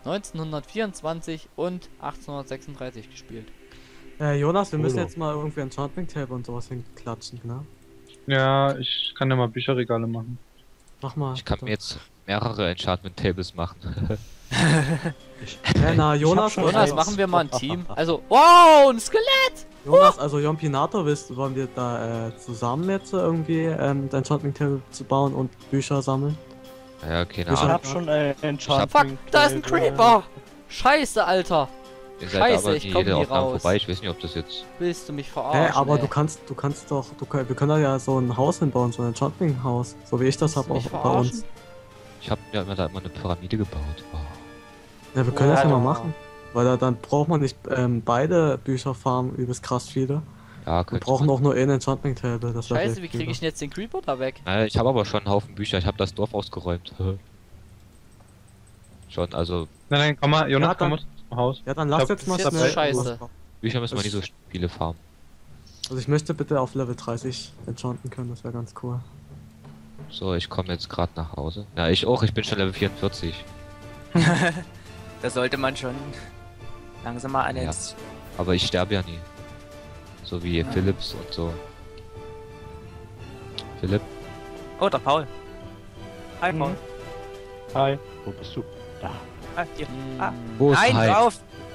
1924 und 1836 gespielt. Jonas, wir müssen Polo. jetzt mal irgendwie Enchanting Table und sowas hinklatschen, ne? Ja, ich kann ja mal Bücherregale machen. Mach mal. Ich kann bitte. mir jetzt mehrere Enchantment Tables machen. Na, Jonas, schon Jonas, eins. machen wir mal ein Team. Also, wow, ein Skelett! Jonas, also Jompinator, wollen wir da zusammen jetzt irgendwie das Enchanting Table zu bauen und Bücher sammeln? Ja, keine Ich Ich Ahnung. hab schon ein Fuck, Enchanting. da ist ein Creeper! Scheiße, Alter! Ihr seid Scheiße, aber ich nie komm jede nie Aufnahme raus. vorbei. Ich weiß nicht, ob das jetzt... Willst du mich Hä, verarschen? aber ey? wir können da ja so ein Haus hinbauen, so ein Enchanting Haus, so wie ich das Willst habe du auch mich bei verarschen? uns. Ich hab mir da immer eine Pyramide gebaut. Oh. Ja, wir können das ja mal Wow. machen. Weil dann braucht man nicht beide Bücherfarmen übelst krass viele. Ja, Wir könnte brauchen man. auch nur ein Enchanting Table. Das wär Scheiße, vielleicht wie kriege ich denn jetzt den Creeper da weg? Ich habe aber schon einen Haufen Bücher. Ich habe das Dorf ausgeräumt. Schon, also Nein, komm mal, Jonas, Ja, komm dann- mal zum Haus. Ja, dann lass Ich glaub, jetzt mal das ist schnell. jetzt scheiße. Bücher müssen wir Das- nicht so viele farmen. Also ich möchte bitte auf Level 30 enchanten können, das wäre ganz cool. So, ich komme jetzt gerade nach Hause. Ja, ich auch. Ich bin schon Level 44. Da sollte man schon langsam mal an Ja. ins... Aber ich sterbe ja nie. So wie Philips und so. Philipp? Oh, der Paul. Hi, Paul. Hi, wo bist du? Da. Ah, hier. Ah. Hm. Wo ist Nein, Hyde? hör auf!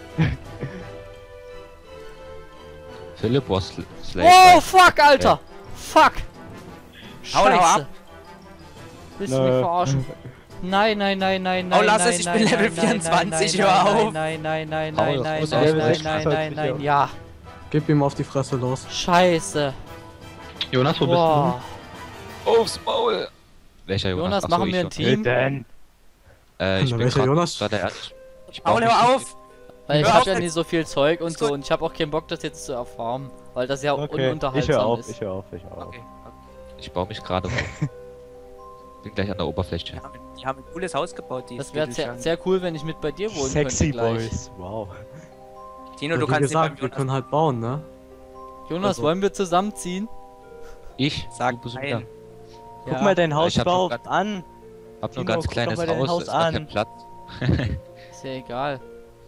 Philipp was Slave. Oh, fuck, Alter! Fuck! Hau doch Scheiße! ab. Willst du mich Nö. verarschen? Nein, nein, nein, nein, Oh, nein, lass nein, es, ich nein, bin Level nein, 24, nein, hör nein, auf. Nein, nein, nein, Paul, nein, nein, raus nein, aus nein, der nein, Scheiße, nein, mich nein, auf. ja. Gib ihm auf die Fresse los. Scheiße. Jonas, wo Boah. Aufs Maul! Welcher Jonas? Jonas, Ach so, machen ich wir ein schon. Team? Denn? Ich Na, bin welcher grad Jonas? da der Erste. Ich Paul, baue hör nicht auf! Weil ich Hör hab auf ja jetzt. nicht so viel Zeug und Ist so gut. und ich habe auch keinen Bock, das jetzt zu erfahren. Weil das ja auch Okay, ich ununterhaltsam höre auf, ist. ich höre auf, ich höre auf. Okay. Ich baue mich gerade auf. Bin gleich an der Oberfläche. Die haben ein cooles Haus gebaut, die Das wäre Skittle-Shank. sehr cool, wenn ich mit bei dir wohnen Sexy könnte gleich. Boys, wow. Tino, Ja, du wie kannst gesagt, nicht wir beim können halt bauen, ne? Jonas, Also- wollen wir zusammenziehen? Ich? Sag Du bist nein. wieder. Guck mal dein Haus Ich hab überhaupt noch an. Hab nur Tino, ein ganz guck kleines doch mal dein Haus, Haus ist gar kein an. Platz. Ist ja egal.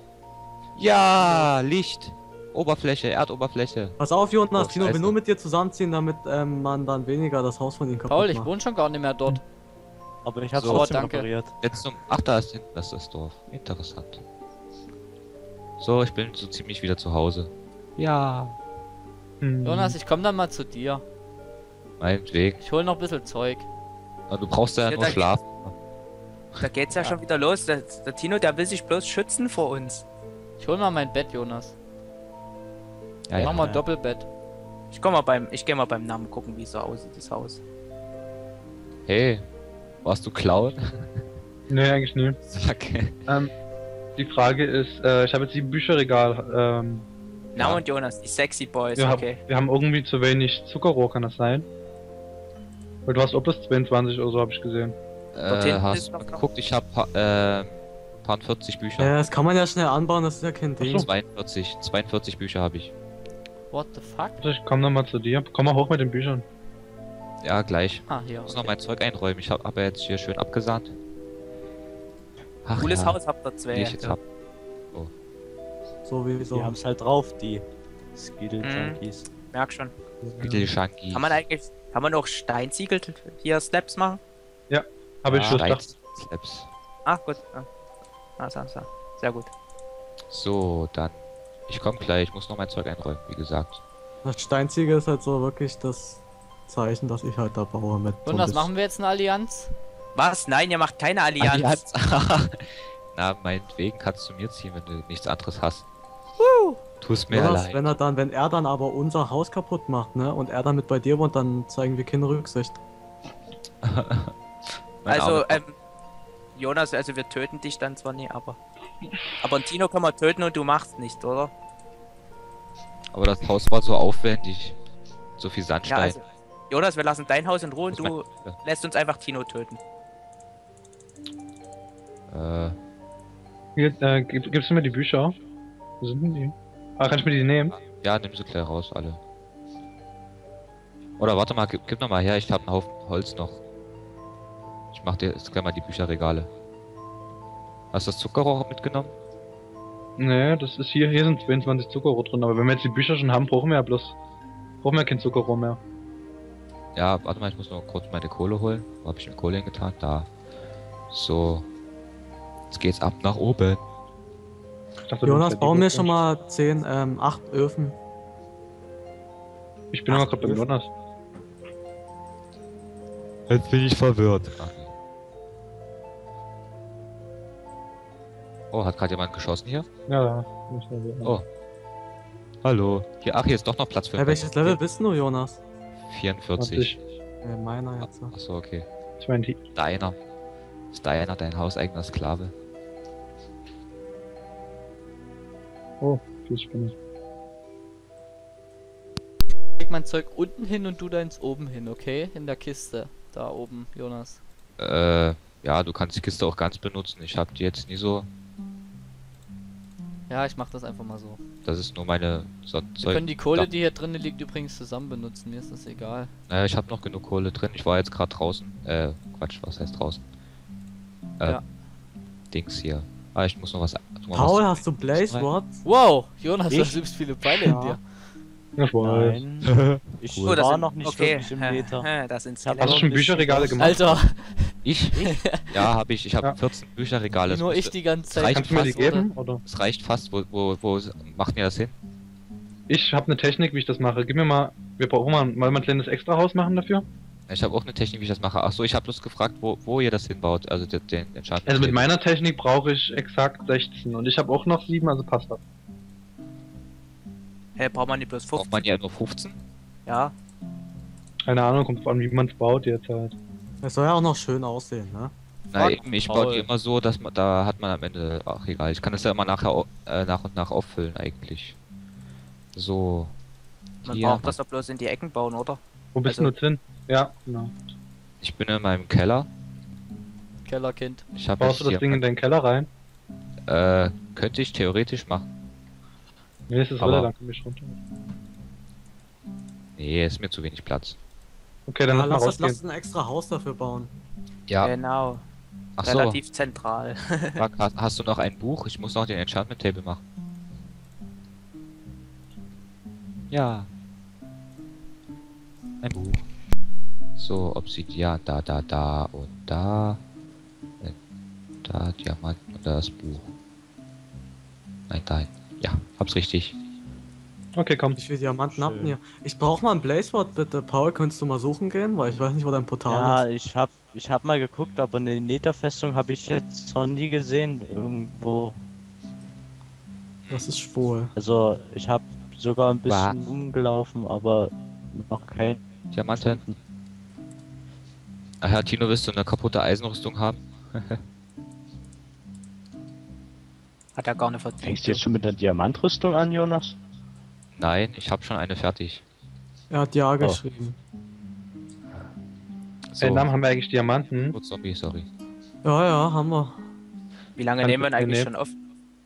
Ja, Licht. Oberfläche, Erdoberfläche. Pass auf, Jonas, Oh, Tino will scheiße. nur mit dir zusammenziehen, damit man dann weniger das Haus von ihm kaputt Paul, ich macht. wohne schon gar nicht mehr dort. Aber ich hab's So. trotzdem Danke. repariert. Jetzt zum. Ach, da ist hinten das Dorf. Interessant. So, ich bin so ziemlich wieder zu Hause. Ja. Jonas, ich komme dann mal zu dir. Meinetwegen. Ich hol noch ein bisschen Zeug. Aber du brauchst ja Ja, nur da- schlafen. Da geht's ja schon wieder los. Der Tino, der will sich bloß schützen vor uns. Ich hol mal mein Bett, Jonas. Ja, Mach ja. mal Ja. Doppelbett. Ich geh mal beim Namen gucken, wie es so aussieht, das Haus. Hey, warst du klauen? Nee, eigentlich nie. Sag. Die Frage ist, ich habe jetzt die Bücherregal. Na Ja. und Jonas, die Sexy Boys, Wir, okay. wir haben irgendwie zu wenig Zuckerrohr, kann das sein? Weil du hast ob es 22 oder so, habe ich gesehen. Dort hinten Hast ist du noch- mal geguckt, ich hab paar 40 Bücher. Das kann man ja schnell anbauen, das ist ja kein Ding. 42 Bücher habe ich. What the fuck? Also ich komm nochmal zu dir. Komm mal hoch mit den Büchern. Ja, gleich. Ah, hier. Ich muss noch Okay. mein Zeug einräumen. Ich hab ja jetzt hier schön abgesahnt. Ach, Cooles ja, Haus habt ihr zwei. wie ich jetzt hab. So wie so. Die haben's halt drauf, die Skittle Mhm. Junkies. Merk schon. Little Shanky. Kann man auch Steinziegel hier Slaps machen? Habe ich Ja, Lust Stein- gedacht. Slaps. Ach gut. So. Sehr gut. So, dann. Ich komm gleich. Ich muss noch mein Zeug einräumen, wie gesagt. Das Steinziegel ist halt so wirklich das Zeichen, dass ich halt da baue mit. so ein Jonas, bisschen- machen wir jetzt eine Allianz? Was? Nein, ihr macht keine Allianz. Na, meinetwegen kannst du mir ziehen, wenn du nichts anderes hast. Tust mir Jonas, leid. wenn er dann aber unser Haus kaputt macht, ne, und er damit bei dir wohnt, dann zeigen wir keine Rücksicht. Mein Also, armer- Jonas, also wir töten dich dann zwar nie, aber einen Tino kann man töten und du machst nicht, oder? Aber das Haus war so aufwendig. So viel Ja, Sandstein. also, Jonas, wir lassen dein Haus in Ruhe und Muss du man- lässt uns einfach Tino töten. Hier, gibst du mir die Bücher? Wo sind denn die? Ah, kann ich mir die nehmen? Ja, nimm sie gleich raus, alle. Oder warte mal, gib noch mal her, ich habe einen Haufen Holz noch. Ich mach dir jetzt gleich mal die Bücherregale. Hast du das Zuckerrohr mitgenommen? Nee, das ist hier sind 22 Zuckerrohr drin, aber wenn wir jetzt die Bücher schon haben, brauchen wir kein Zuckerrohr mehr. Ja, warte mal, ich muss noch kurz meine Kohle holen. Wo habe ich denn Kohle hingetan? Da. So. Jetzt geht's ab nach oben. Ich dachte, Jonas, du bauen wir nimmst schon mal 8 Öfen. Ich bin aber gerade beim Jonas. Jetzt bin ich verwirrt. Oh, hat gerade jemand geschossen hier? Ja, Oh. Hallo. Hier, ach, hier ist doch noch Platz für. Welches Level bist du, Jonas? 44. Meiner jetzt. Achso, okay. 20. Deiner. Ist deiner dein hauseigener Sklave? Oh, viel Spinne. Leg mein Zeug unten hin und du deins oben hin, okay? In der Kiste. Da oben, Jonas. Ja, du kannst die Kiste auch ganz benutzen. Ich habe die jetzt nie so. Ja, ich mach das einfach mal so. Das ist nur meine Wir können die Kohle, die hier drinnen liegt, übrigens zusammen benutzen. Mir ist das egal. Naja, ich habe noch genug Kohle drin. Ich war jetzt gerade draußen. Quatsch, was heißt draußen? Ja. Dings hier. Ah, ich muss noch was. Paul, hast du Blaze Rods? Wow, Jonas, du Ich? hast viele Pfeile in dir. Ich weiß. Nein. Ich Oh, das war sind, noch nicht okay. wirklich im Meter. Das sind Ich hab Hast du Skelette. schon Bücherregale gemacht? Alter, Ich? Ja, habe ich. Ich habe Ja. 14 Bücherregale. nur ich die ganze Zeit. reicht Kannst du mir die fast, oder? geben? Oder? Es reicht fast. Wo macht ihr das hin? Ich habe eine Technik, wie ich das mache. Gib mir mal. Wir brauchen mal ein kleines Extrahaus machen dafür. Ich habe auch eine Technik, wie ich das mache. Achso, ich habe bloß gefragt, wo ihr das hinbaut. Also den Enchantment. Also mit meiner Technik brauche ich exakt 16 und ich habe auch noch 7, also passt das. Hey, braucht man nicht bloß Braucht 15? man ja nur 15? Ja. Keine Ahnung, kommt drauf an, wie man es baut jetzt halt. Es soll ja auch noch schön aussehen, ne? Na Fuck, eben, ich Paul. baue die immer so, dass man, da hat man am Ende, ach egal, ich kann das ja immer nachher nach und nach auffüllen eigentlich. So. Man Hier, braucht das doch bloß in die Ecken bauen, oder? Wo bist Also- du drin? Ja, genau. ich bin in meinem Keller. Kellerkind. Ich habe Baust du das Ding in deinen Keller rein? könnte ich theoretisch machen. Nee, es ist Aber- Rille, dann komm ich runter. Nee, ist mir zu wenig Platz. Okay, dann Ja, lass mal lass rausgehen. ein extra Haus dafür bauen. Ja, Genau. ach so. Relativ zentral. Fuck, hast du noch ein Buch? Ich muss noch den Enchantment Table machen. Ja. Ein Buch. So, Obsidian, da und da. Da, Diamanten und da das Buch. Nein, da. Ja, hab's richtig. Okay, komm. Wie viele Diamanten Schön. habt ihr? Ich brauch mal ein Blaze Rod, bitte. Paul, könntest du mal suchen gehen? Weil ich weiß nicht, wo dein Portal Ja, ist. ich hab mal geguckt, aber eine Netherfestung habe ich jetzt noch nie gesehen irgendwo. Das ist schwul. Also ich habe sogar ein bisschen umgelaufen, aber noch kein. Diamanten. Ach ja, Tino, willst du eine kaputte Eisenrüstung haben? Hat er gar nicht Fängst du verdient. jetzt schon mit der Diamantrüstung an, Jonas? Nein, ich habe schon eine fertig. Er hat ja geschrieben. So, Namen haben wir eigentlich Diamanten. oh, Zombie, sorry. Ja, ja, haben wir. Wie lange Kannst nehmen wir du denn eigentlich nehmen? schon auf?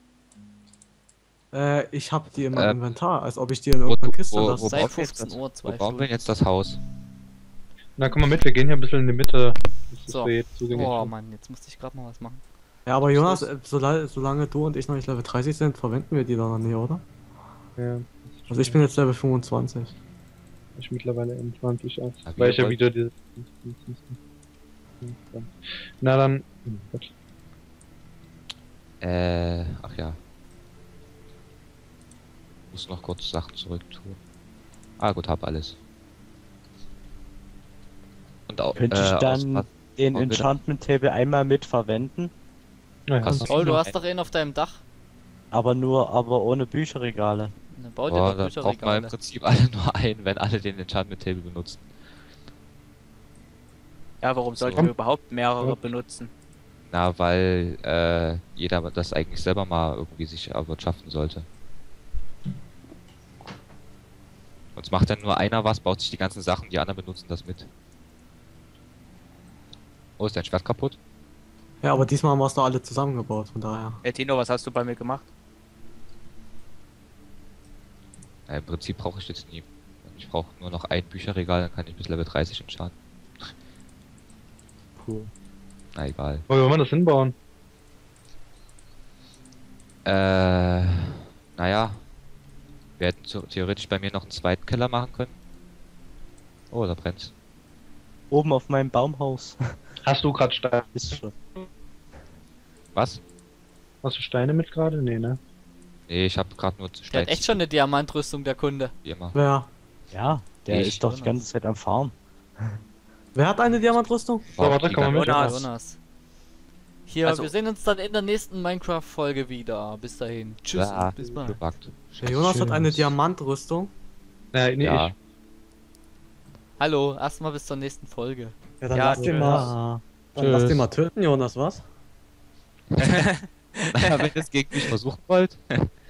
Ich hab die in meinem Äh, Inventar, als ob ich die in irgendeiner Kiste wo- lasse. wo- Seit bauen wir jetzt 15 Uhr, 2 Wo bauen wir denn Stunden. jetzt das Haus? Na, komm mal mit, wir gehen hier ein bisschen in die Mitte. Das ist So. zugänglich. Oh Mann, jetzt musste ich gerade mal was machen. Ja, aber Jonas, solange du und ich noch nicht Level 30 sind, verwenden wir die doch noch nie, oder? Ja, Also ich bin jetzt Level 25. ich mittlerweile M20 aus. Ja, Weil ich ja wollt- wieder diese. Na dann. Gut. Ach ja. Muss noch kurz Sachen zurücktun. Ah gut, hab alles. Und auch, Könnte ich dann den auch wieder- Enchantment Table einmal mit verwenden, Naja, Hast Paul, du hast doch einen auf deinem Dach. aber ohne Bücherregale. Dann bau dir Boah, doch da braucht man im Bücherregale. Prinzip alle nur einen, wenn alle den Enchantment Table benutzen. Ja, warum sollten So. wir überhaupt mehrere Ja. benutzen? Na, weil jeder das eigentlich selber mal irgendwie sich erwirtschaften sollte. Sonst macht dann nur einer was, baut sich die ganzen Sachen, die anderen benutzen das mit. Oh, ist dein Schwert kaputt? Ja, aber diesmal haben wir es doch alle zusammengebaut, von daher. Hey Tino, was hast du bei mir gemacht? Ja, im Prinzip brauche ich jetzt nie. Ich brauche nur noch ein Bücherregal, dann kann ich bis Level 30 entscheiden. Cool. Na egal. wo wollen wir das hinbauen? Naja. Wir hätten theoretisch bei mir noch einen zweiten Keller machen können. Oh, da brennt's. Oben auf meinem Baumhaus. Hast du gerade Steine? Ist schon. Was? Hast du Steine mit gerade? Nee, ne? Nee, ich habe gerade nur Der hat Stein echt schon eine Diamantrüstung, der Kunde. wie immer. Wer? Ja, der Ich, ist doch die ganze Zeit am Farm. Wer hat eine Diamantrüstung? So, warte, Die komm mal mit. Jonas. Jonas. Hier, Also- wir sehen uns dann in der nächsten Minecraft-Folge wieder. Bis dahin. Tschüss Ja, und bis bald. gebackt. Der Jonas hat eine Tschüss. Diamantrüstung. Nee, Ja. ich. Hallo, erstmal bis zur nächsten Folge. Ja, dann Ja, lass den mal. Dann lass den mal töten, Jonas, was? Naja, wenn ihr es gegen mich versuchen wollt.